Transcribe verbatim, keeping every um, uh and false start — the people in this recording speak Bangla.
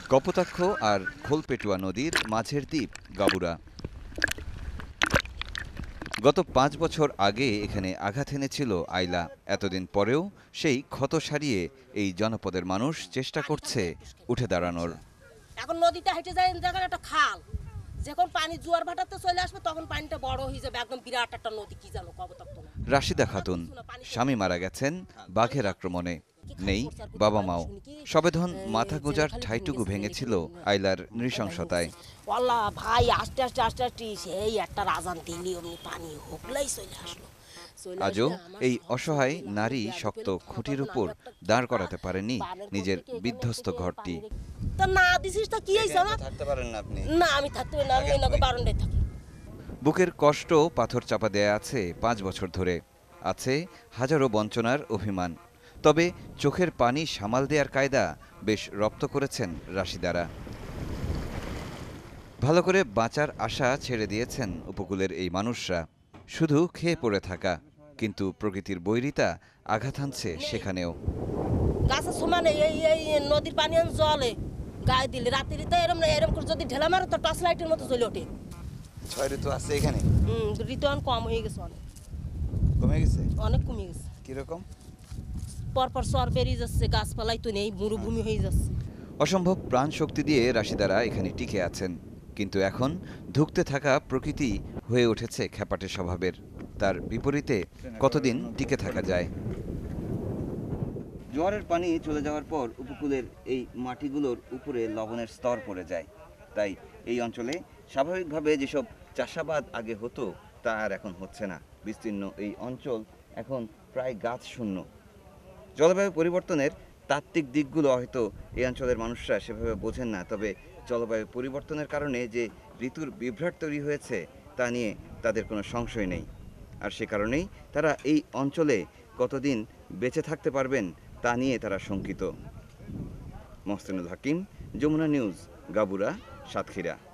কপোতাক্ষ আর খোলপেটুয়া নদীর মাঝের দ্বীপ গাবুরা। গত পাঁচ বছর আগে এখানে আঘাত এনেছিল আইলা। এতদিন পরেও সেই ক্ষত সারিয়ে এই জনপদের মানুষ চেষ্টা করছে উঠে দাঁড়ানোর। এখন নদীটা হেঁটে যায় জায়গায় একটা খাল, যখন পানি জোয়ার ভাটাতে চলে আসবে তখন পানিটা বড় হয়ে যাবে, একদম বিরাট একটা নদী। কি জানো কপোতাক্ষ না। রাশিদা খাতুন, স্বামী মারা গেছেন বাঘের আক্রমণে, নেই বাবা মাও। সবেধন মাথা গোজার ঠাইটুকু ভেঙেছিল আইলার নৃশংসতায়। আল্লাহ ভাই, আস্তে আস্তে আস্তে আস্তে সেই একটা রাজান দিলি অমনি পানি হোকলাই চলে আসলো। আজও এই অসহায় নারী শক্ত খুঁটির উপর দাঁড় করাতে পারেনি নিজের বিধ্বস্ত ঘরটি। তা না দিছিস তা কি হইছে আমার? থাকতে পারেন না আপনি? না আমি থাকতে পারি না, আমি ওই নগে বারান্দায় থাকি। বুকের কষ্ট পাথর চাপা দেয়া আছে পাঁচ বছর ধরে, আছে হাজারো বঞ্চনার অভিমান। তবে চোখের পানি সামাল দেওয়ার কায়দা বেশ রপ্ত করেছেন রাশিদারা। ভালো করে বাঁচার আশা ছেড়ে দিয়েছেন উপকূলের এই মানুষরা। শুধু খেয়ে পড়ে থাকা, কিন্তু প্রকৃতির বৈরিতা আঘাত হানছে সেখানেও। গাছের সমানে এই এই নদীর পানি জলে গায়ে দিলে রাত্রিতে এরম এরম করে যদি ঢেলা মারো তো টর্চ লাইটের মতো জ্বলে ওঠে। ছয় ঋতু আছে এখানে? হুম, ঋতুয়ান কম হয়ে গেছে, অনেক কমে গেছে। অনেক কমে গেছে। কিরকম? পরপর সর বেরিয়ে যাচ্ছে, গাছপালাই তো নেই, মরুভূমি হয়ে যাচ্ছে। অসম্ভব প্রাণ শক্তি দিয়ে রাশিদারা এখানে টিকে আছেন, কিন্তু এখন ধুঁকতে থাকা প্রকৃতি হয়ে উঠেছে খ্যাপাটে স্বভাবের। তার বিপরীতে কতদিন টিকে থাকা যায়? জোয়ারের পানি চলে যাওয়ার পর উপকূলের এই মাটিগুলোর উপরে লবণের স্তর পড়ে যায়। তাই এই অঞ্চলে স্বাভাবিকভাবে যেসব চাষাবাদ আগে হতো তা আর এখন হচ্ছে না। বিস্তীর্ণ এই অঞ্চল এখন প্রায় গাছ শূন্য। জলবায়ু পরিবর্তনের তাত্ত্বিক দিকগুলো হয়তো এই অঞ্চলের মানুষরা সেভাবে বোঝেন না, তবে জলবায়ু পরিবর্তনের কারণে যে ঋতুর বিভ্রাট তৈরি হয়েছে তা নিয়ে তাদের কোনো সংশয় নেই। আর সে কারণেই তারা এই অঞ্চলে কতদিন বেঁচে থাকতে পারবেন তা নিয়ে তারা শঙ্কিত। মহসিনুল হাকিম, যমুনা নিউজ, গাবুরা, সাতক্ষীরা।